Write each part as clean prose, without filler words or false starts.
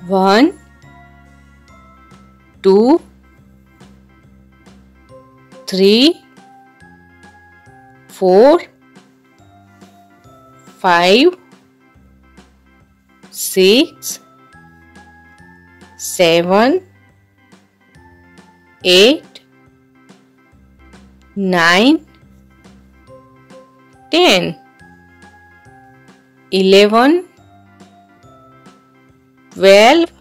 1, 2, 3, 4, 5, 6, 7, 8, 9, 10, 11, 12,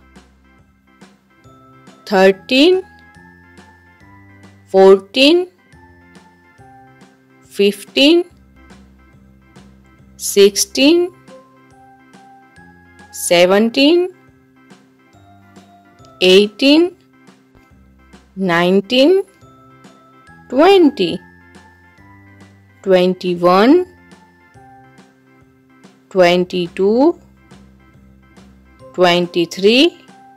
13, 14, 15, 16, 17, 18, 19, 20, 21, 22, 23,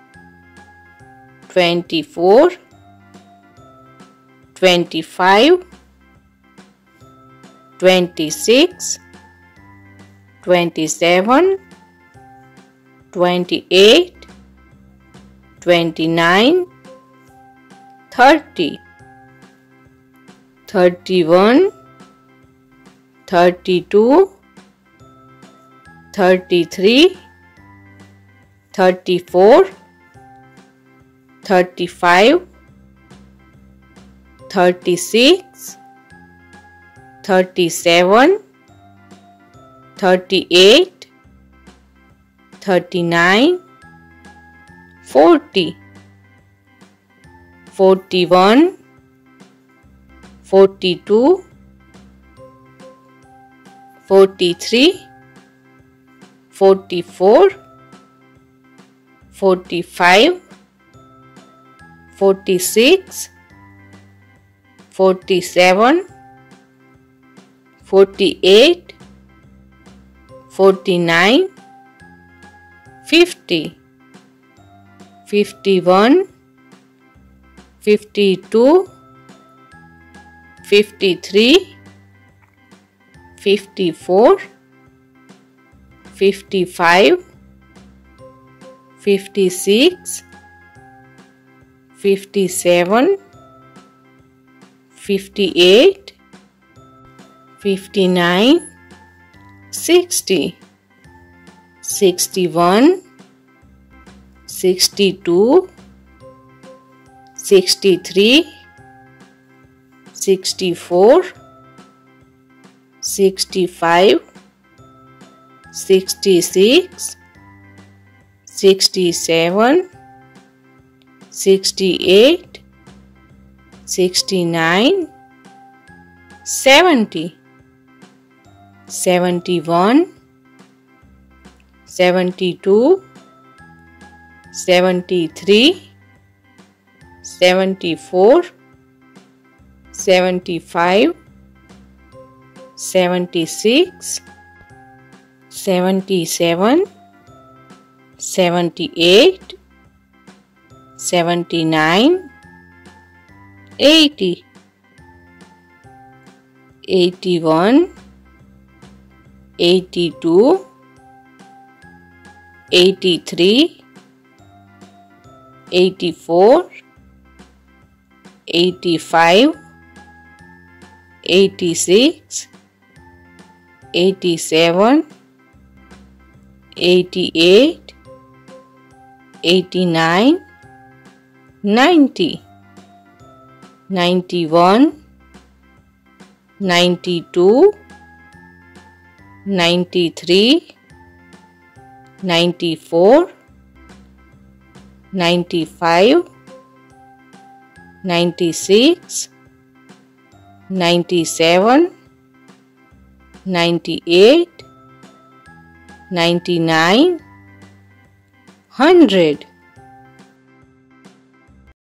24, 25, 26, 27, 28, 29, 30, 31, 32, 33, 34, 35, 36, 37, 38, 39, 40, 41, 42, 43, 44, 45, 46, 47, 48, 49, 50, 51, 52, 53, 54, 55, 56, 57, 58, 59, 60, 61, 62, 63, 64, 65, 66, 67, 68, 69, 70, 71, 72, 73, 74, 75, 76, 77, 78, 79, 80, 81, 82, 83, 84, 85, 86, 87, 88, 89, 90, 91, 92, 93, 94, 95, 96, 97, 98, 99, 100.